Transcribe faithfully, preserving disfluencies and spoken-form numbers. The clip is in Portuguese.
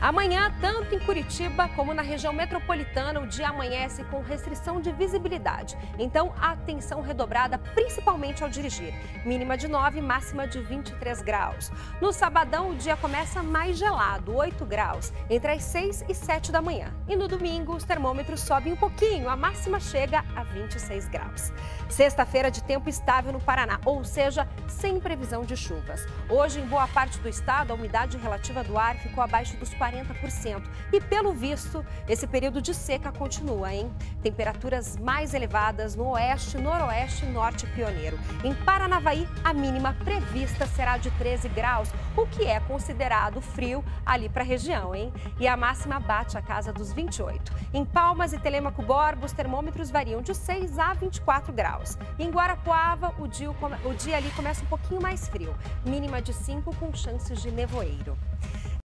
Amanhã, tanto em Curitiba como na região metropolitana, o dia amanhece com restrição de visibilidade. Então, atenção redobrada, principalmente ao dirigir. Mínima de nove, máxima de vinte e três graus. No sabadão, o dia começa mais gelado, oito graus, entre as seis e sete da manhã. E no domingo, os termômetros sobem um pouquinho, a máxima chega a vinte e seis graus. Sexta-feira de tempo estável no Paraná, ou seja, sem previsão de chuvas. Hoje, em boa parte do estado, a umidade relativa do ar ficou abaixo dos quarenta por cento. E, pelo visto, esse período de seca continua, hein? Temperaturas mais elevadas no oeste, noroeste e norte pioneiro. Em Paranavaí, a mínima prevista será de treze graus, o que é considerado frio ali para a região, hein? E a máxima bate a casa dos vinte e oito. Em Palmas e Telêmaco Borba, os termômetros variam de seis a vinte e quatro graus. E em Guarapuava, o dia, o dia ali começa um pouquinho mais frio. Mínima de cinco com chances de nevoeiro.